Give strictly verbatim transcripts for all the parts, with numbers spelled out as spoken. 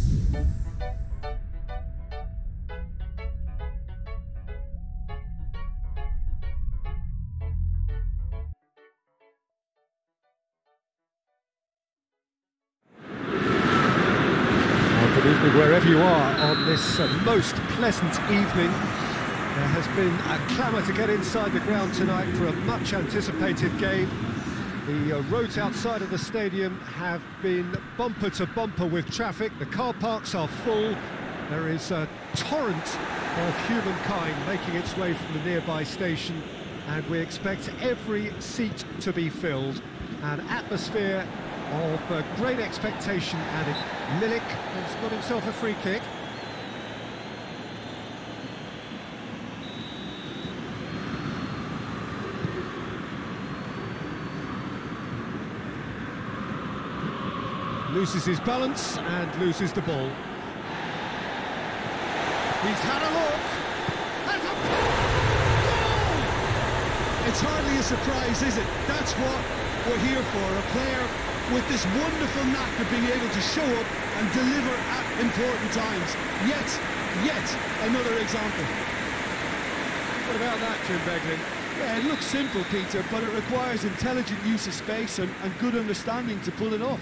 Good evening wherever you are on this uh, most pleasant evening. There has been a clamour to get inside the ground tonight for a much anticipated game. The uh, roads outside of the stadium have been bumper to bumper with traffic. The car parks are full. There is a torrent of humankind making its way from the nearby station, and we expect every seat to be filled. An atmosphere of uh, great expectation added. Milik has got himself a free kick. Loses his balance and loses the ball. He's had a look. Has a goal! It's hardly a surprise, is it? That's what we're here for. A player with this wonderful knack of being able to show up and deliver at important times. Yet, yet another example. What about that, Jim Beglin? Yeah, it looks simple, Peter, but it requires intelligent use of space and, and good understanding to pull it off.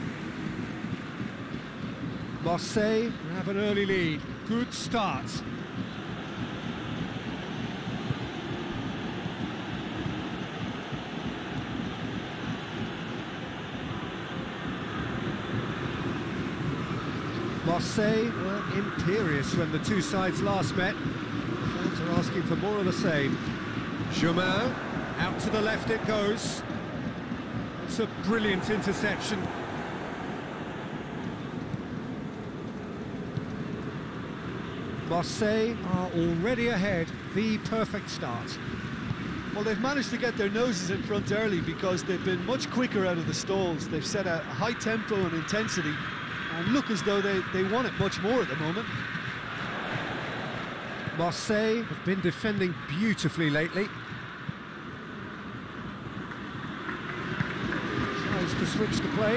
Marseille have an early lead. Good start. Marseille were imperious when the two sides last met. The fans are asking for more of the same. Germain, out to the left it goes. It's a brilliant interception. Marseille are already ahead, the perfect start. Well, they've managed to get their noses in front early because they've been much quicker out of the stalls. They've set a high tempo and intensity and look as though they, they want it much more at the moment. Marseille have been defending beautifully lately. Tries to switch the play.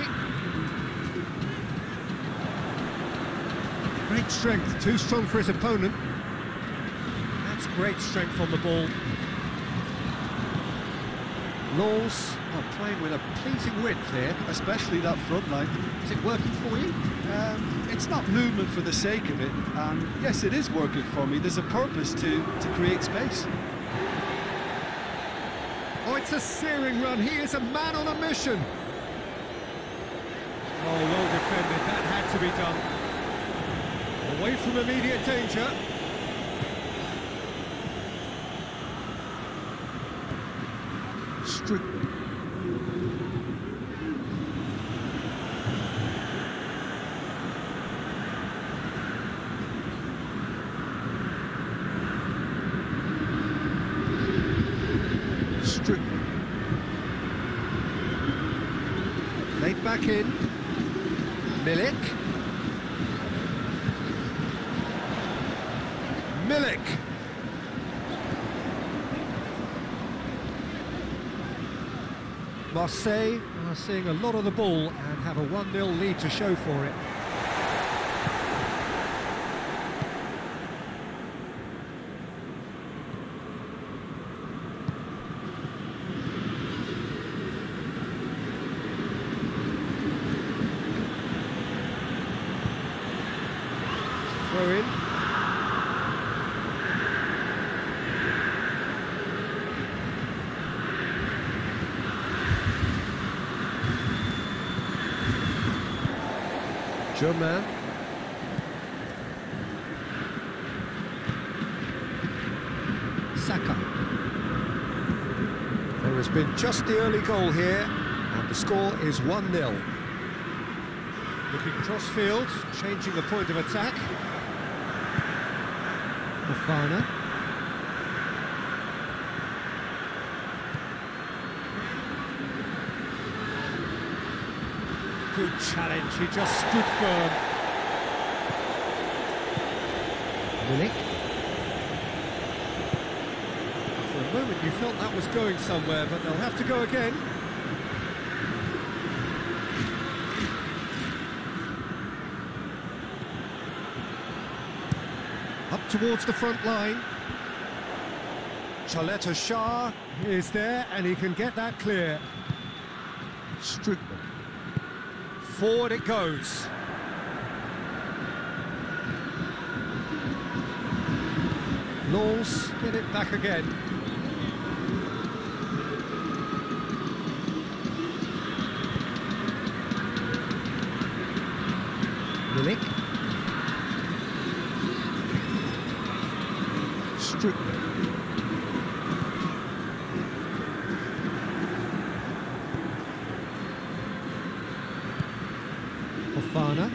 Great strength, too strong for his opponent. That's great strength on the ball. Lens are playing with a pleasing width here, Especially that front line. Is it working for you? Um, it's not movement for the sake of it, and yes, it is working for me. There's a purpose to, to create space. Oh, it's a searing run. He is a man on a mission. Oh, well defended. That had to be done. Away from immediate danger. Strict. Strict. Laid back in. Milik. Milik. Marseille are seeing a lot of the ball and have a one nil lead to show for it. Throw in. Germain. Saka. There has been just the early goal here, and the score is one nil. Looking cross-field, changing the point of attack. Fofana. Good challenge, he just stood firm. Milik. For a moment you felt that was going somewhere, but they'll have to go again. up towards the front line. Chaleta Shah is there, and he can get that clear. Strickland. Forward it goes. Laws get it back again. Milik. Strickland. Fofana.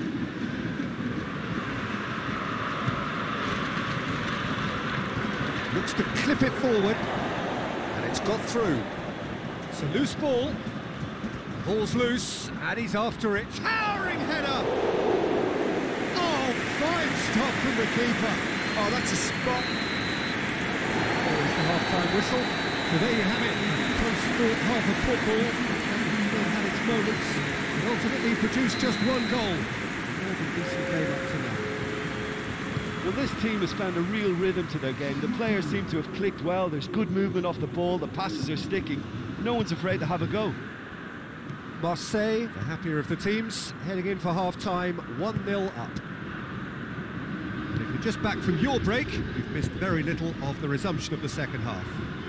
Looks to clip it forward, and it's got through. It's a loose ball. Ball's loose, and he's after it. Towering header! Oh, fine stop from the keeper. Oh, that's a spot. There's the half-time whistle. So there you have it, the post-sport half of football. It's still had its moments. It ultimately produced just one goal. More than decent game up to now. Well, this team has found a real rhythm to their game. The players seem to have clicked well. There's good movement off the ball. The passes are sticking. No one's afraid to have a go. Marseille, the happier of the teams, heading in for half-time, one nil up. And if you're just back from your break, you've missed very little of the resumption of the second half.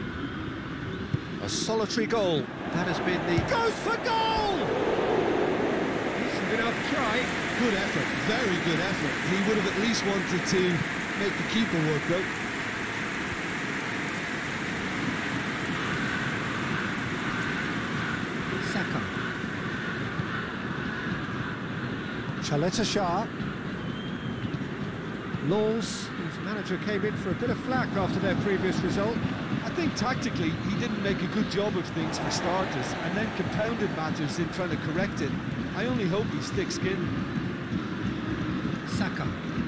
A solitary goal. That has been the... Goes for goal! Decent enough try. Good effort, very good effort. He would have at least wanted to make the keeper work out. Saka. Chaleta Shah. Laws, whose manager came in for a bit of flack after their previous result. I think tactically he didn't make a good job of things for starters, and then compounded matters in trying to correct it. I only hope he's thick-skinned. Saka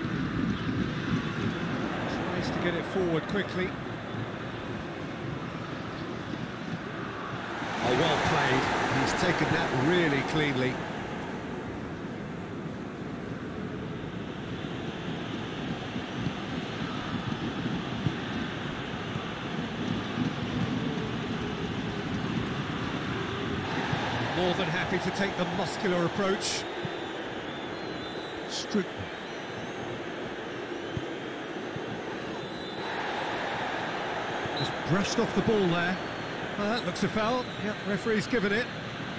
tries to get it forward quickly. Oh, well played. He's taken that really cleanly. More than happy to take the muscular approach. Strickland. Just brushed off the ball there. Well, that looks a foul. Yep, referee's given it.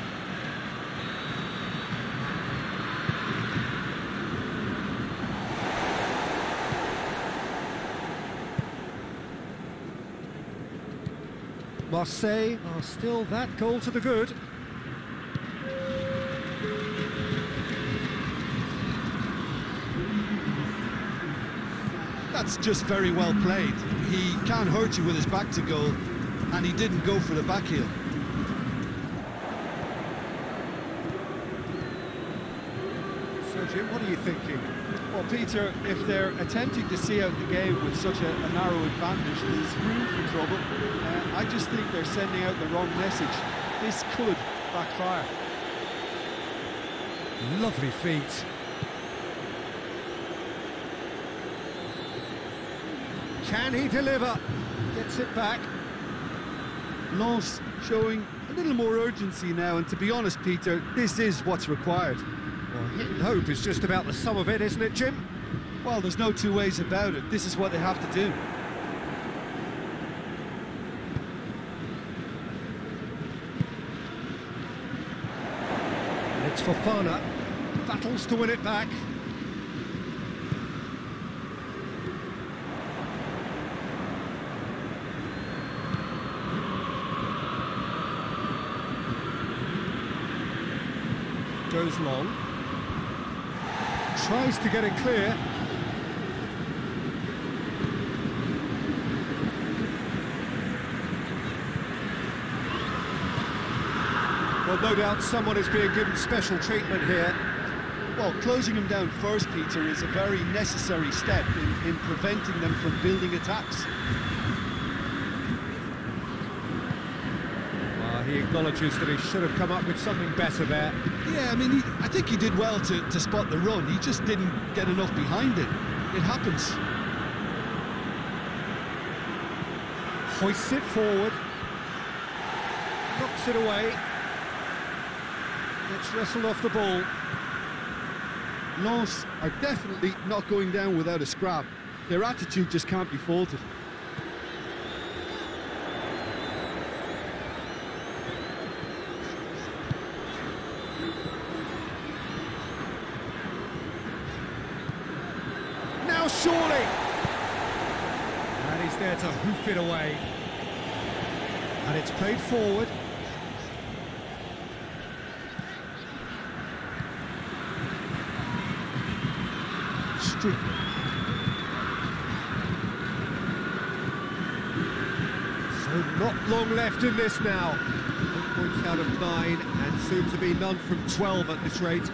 Marseille are still that goal to the good. That's just very well played. He can't hurt you with his back to goal, and he didn't go for the back heel. So, Jim, what are you thinking? Well, Peter, if they're attempting to see out the game with such a, a narrow advantage, there's room for trouble. Uh, I just think they're sending out the wrong message. This could backfire. Lovely feet. Can he deliver? Gets it back. Lens showing a little more urgency now, and to be honest, Peter, this is what's required. Well, hit and hope is just about the sum of it, isn't it, Jim? Well, there's no two ways about it. This is what they have to do. And it's Fofana. Battles to win it back. Goes long. Tries to get it clear. Well, no doubt someone is being given special treatment here. Well, closing him down first, Peter, is a very necessary step in, in preventing them from building attacks. He acknowledges that he should have come up with something better there. Yeah, I mean, he, I think he did well to, to spot the run. He just didn't get enough behind it. It happens. hoists it forward, knocks it away, gets wrestled off the ball. Lens are definitely not going down without a scrap. Their attitude just can't be faulted. Now surely! And he's there to hoof it away. And it's played forward. Strickland. So not long left in this now. Eight points out of nine, and soon to be none from twelve at this rate.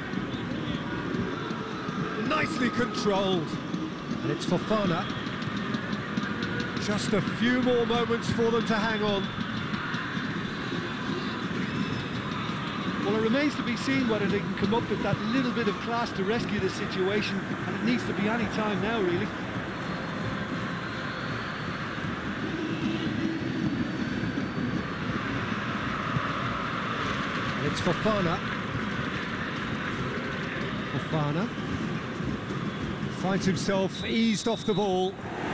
Nicely controlled. And it's Fofana. Just a few more moments for them to hang on. Well, it remains to be seen whether they can come up with that little bit of class to rescue the situation, and it needs to be any time now, really. It's Fofana. Fofana finds himself eased off the ball.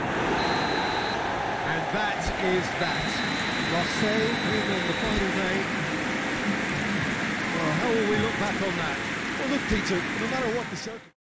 And that is that. Marseille win on the final day. Well, how will we look back on that? Well, look, Peter, no matter what the circumstances...